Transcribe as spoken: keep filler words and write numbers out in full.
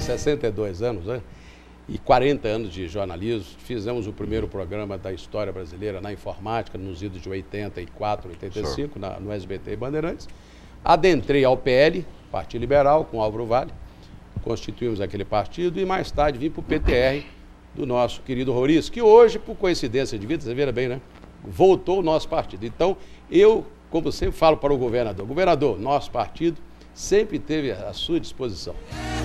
sessenta e dois anos, né? E quarenta anos de jornalismo. Fizemos o primeiro programa da história brasileira na informática, nos idos de oitenta e quatro, oitenta e cinco, na, no S B T e Bandeirantes. Adentrei ao P L, Partido Liberal, com Álvaro Vale. Constituímos aquele partido e mais tarde vim para o P T R do nosso querido Roriz, que hoje, por coincidência de vida, você vê bem, né? Voltou o nosso partido. Então, eu, como sempre falo para o governador, governador, nosso partido sempre teve à sua disposição.